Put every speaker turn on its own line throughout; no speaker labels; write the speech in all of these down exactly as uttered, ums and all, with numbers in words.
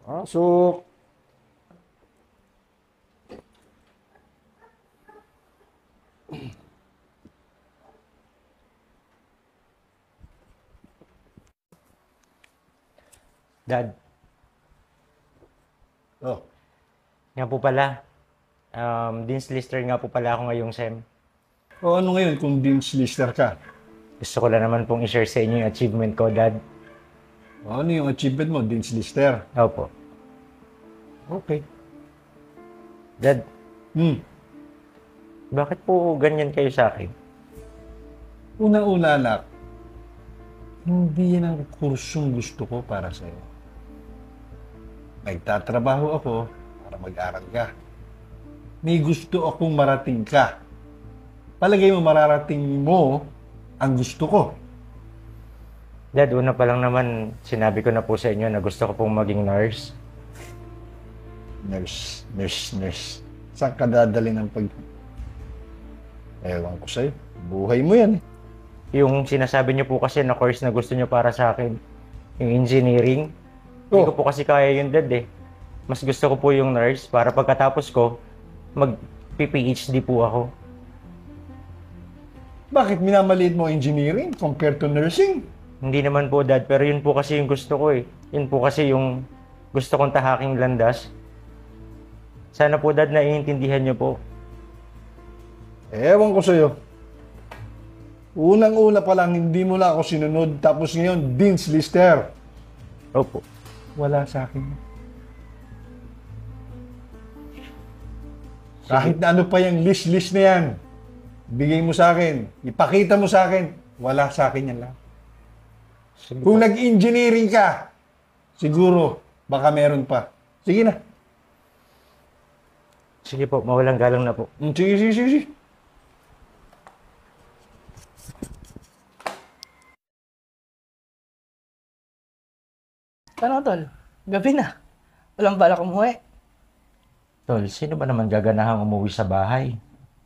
Pasok.
Dad,
Oh,
nga po pala. Um, Dean's Lister nga po pala ako ngayong SEM.
o ano ngayon kung Dean's Lister ka?
Gusto ko lang naman pong i-share sa inyo yung achievement ko, Dad.
O ano yung achievement mo, Dean's Lister?
Opo.
Okay.
Dad,
Hmm.
bakit po ganyan kayo sa akin?
Una-una, anak, hindi yan ang kursong gusto ko para sa'yo. Nagtatrabaho ako para mag-aral ka. May gusto akong marating ka. Palagay mo mararating mo ang gusto ko.
Dad, una pa lang naman, sinabi ko na po sa inyo na gusto ko pong maging nurse.
Nurse, nurse, nurse. Saan ka dadali ng pag... Ewan ko sa'yo. Buhay mo yan eh.
Yung sinasabi niyo po kasi na course na gusto niyo para sa akin, yung engineering, hindi
Oh.
ko po kasi kaya yun, Dad eh. Mas gusto ko po yung nurse para pagkatapos ko, mag-P H D po ako.
Bakit minamaliit mo engineering compared to nursing?
Hindi naman po, Dad, pero yun po kasi yung gusto ko eh. Yun po kasi yung gusto kong tahaking landas. Sana po, Dad, naiintindihan niyo po.
Ewan ko sa'yo. Unang-una pa lang, hindi mo na ako sinunod. Tapos ngayon, Dean's Lister.
Opo.
Wala sa akin. Kahit na ano pa yung list-list na yan, bigay mo sa akin, ipakita mo sa akin, wala sa akin yan lang.
Sige
Kung
po.
nag-engineering ka, siguro, baka meron pa. Sige na.
Sige po, mawalang galang na po.
Mm, Sige, sige, sige. sige.
Ano, tol? Gabi na. Walang balak umuwi.
Tol, sino ba naman gaganahang umuwi sa bahay?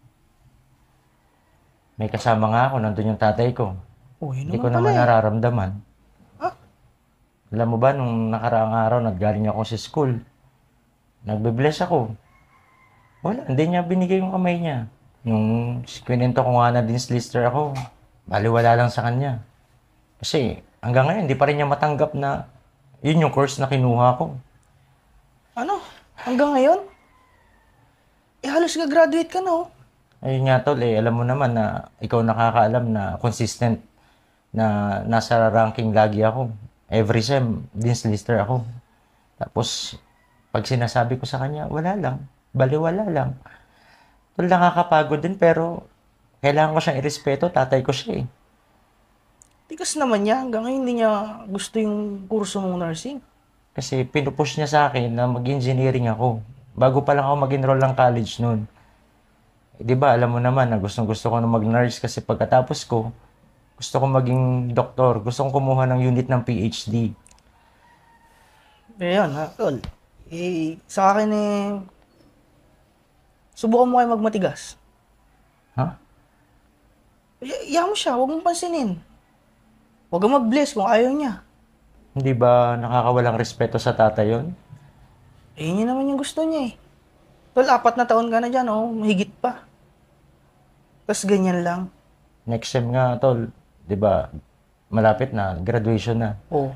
May kasama nga ako, nandun yung tatay ko.
Oh, yun
Hindi ko
naman pala
naman
eh.
nararamdaman.
Ah?
Alam mo ba, nung nakaraang araw, naggaling ako sa school. Nagbe-bless ako. Wala, hindi niya binigay yung kamay niya. Yung kwento ko nga na Dean's Lister ako, baliwala lang sa kanya. Kasi hanggang ngayon, hindi pa rin niya matanggap na yun yung course na kinuha ko.
Ano? Hanggang ngayon? Eh, halos gagraduate ka na, oh.
Ayun nga tol, eh, alam mo naman na ikaw nakakaalam na consistent na nasa ranking lagi ako. Every sem, Dean's Lister ako. Tapos, pag sinasabi ko sa kanya, wala lang. Baliwala lang. Tol, nakakapagod din pero kailangan ko siyang irespeto. Tatay ko siya eh.
Tikas naman niya. Hanggang ngayon hindi niya gusto yung kurso mong nursing.
Kasi pinupush niya sa akin na mag-engineering ako. Bago pa lang ako mag-enroll ng college noon. Eh, di ba, alam mo naman na gustong gusto ko na mag-nurse kasi pagkatapos ko, gusto ko maging doktor. Gusto kong kumuha ng unit ng P H D.
Eh, yan, ha, tol. Eh, sa akin eh, subukan mo kayo magmatigas.
Ha?
I- Iyahan mo siya, huwag mong pansinin. Huwag kang mag-bless kung ayaw niya.
Hindi ba nakakawalang respeto sa tatay yon?
Eh, yun naman yung gusto niya eh. Tol, apat na taon ka na dyan, oh. Mahigit pa. Tapos ganyan lang.
Next sem nga, tol. Di ba, malapit na, graduation na.
Oh.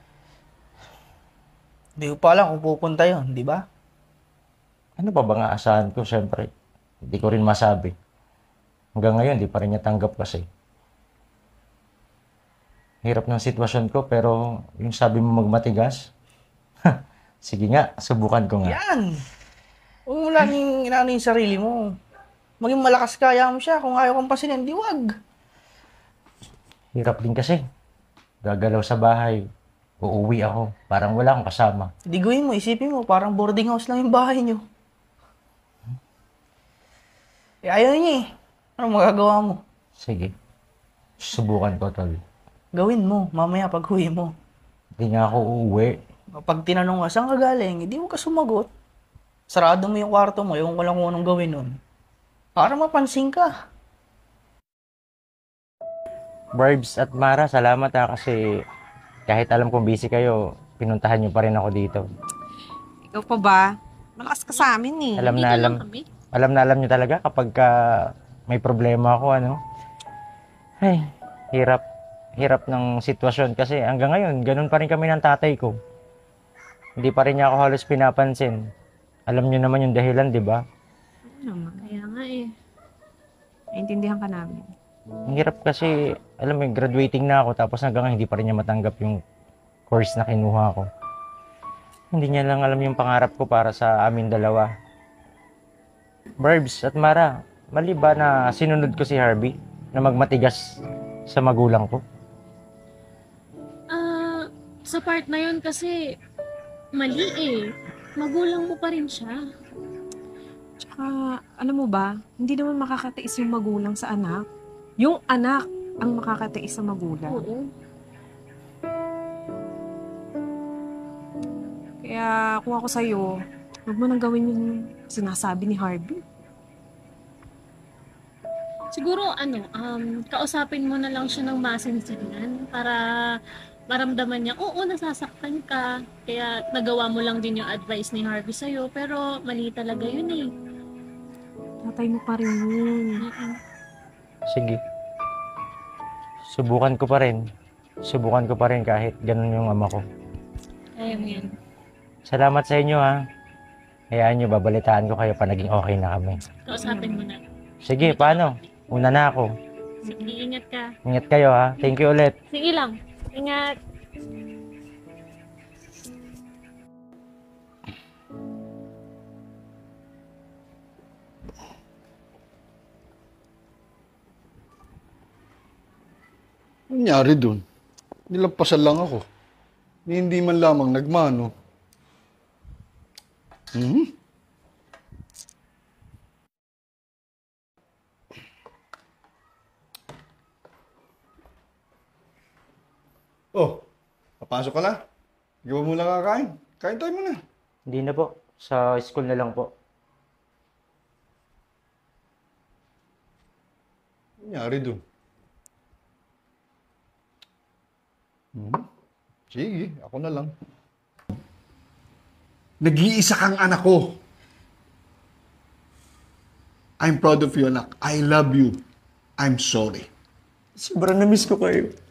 Hindi ko pa alam kung pupunta yon, di ba?
Ano pa ba nga asahan ko? Siyempre, hindi ko rin masabi. Hanggang ngayon, di pa rin niya tanggap kasi. Hirap ng sitwasyon ko, pero yung sabi mo magmatigas, sige nga, subukan ko nga.
Yan! Huwag mo laging inaano yung sarili mo. Maging malakas kaya mo siya. Kung ayaw kang pasinin, di wag.
Hirap din kasi. Gagalaw sa bahay, uuwi ako, parang wala akong kasama.
Di gawin mo, isipin mo, parang boarding house lang yung bahay niyo. Eh, ayaw niya eh. Ano magagawa mo?
Sige, subukan ko, tol.
Gawin mo, mamaya pag huwi mo.
Hindi nga ako uuwi.
Pag tinanong ka, saan ka galing? Hindi mo ka sumagot. Sarado mo yung kwarto mo, yung walang kung anong gawin nun. Para mapansin ka.
Barbs at Mara, salamat ha kasi kahit alam kong busy kayo, pinuntahan niyo pa rin ako dito.
Ikaw pa ba? Malakas ka sa amin eh.
Alam na
Dito
alam.
lang kami.
Alam na alam niyo talaga kapag ka may problema ako, ano? Ay, hirap. Hirap ng sitwasyon kasi hanggang ngayon, ganun pa rin kami ng tatay ko. Hindi pa rin niya ako halos pinapansin. Alam niyo naman yung dahilan, di ba?
Oo naman. Kaya nga eh. Naintindihan ka namin.
Ang hirap kasi, alam mo, graduating na ako tapos hanggang ngayon hindi pa rin niya matanggap yung course na kinuha ko. Hindi niya lang alam yung pangarap ko para sa amin dalawa. Barbs at Mara, mali ba na sinunod ko si Harvey na magmatigas sa magulang ko?
Ah, sa part na yun kasi mali eh. Magulang mo pa rin siya.
Tsaka, alam mo ba, hindi naman makakatiis yung magulang sa anak. Yung anak ang makakatiis sa magulang.
Oo.
Kaya kung ako sa'yo, huwag mo nang gawin yung sinasabi ni Harvey.
Siguro ano, um, kausapin mo na lang siya ng masinsinan para maramdaman niya, oo, nasasaktan ka. Kaya nagawa mo lang din yung advice ni Harvey sa'yo. Pero mali talaga yun eh.
Tatay mo pa rin yun.
Mm-mm.
Sige. Subukan ko pa rin. Subukan ko pa rin kahit ganun yung ama ko.
Kaya mo yan.
Salamat sa inyo ha. Hayaan nyo, babalitaan ko kayo pa naging okay na kami.
Kausapin mo na.
Sige, paano? Una na ako.
Sige, ingat ka.
Ingat kayo ha. Thank you ulit.
Sige lang. Ingat.
Ano nangyari dun? Nilampasan lang ako. Ni hindi man lamang nagmano. Hmm? Oh, papasok ka na. Ikaw mo lang kakain. Kain tayo muna.
Hindi na po. Sa school na lang po.
Ano nangyari dun? Hmm? Sige, ako na lang. Nag-iisa kang anak ko. I'm proud of you, anak. I love you. I'm sorry.
Sobrang na-miss ko kayo.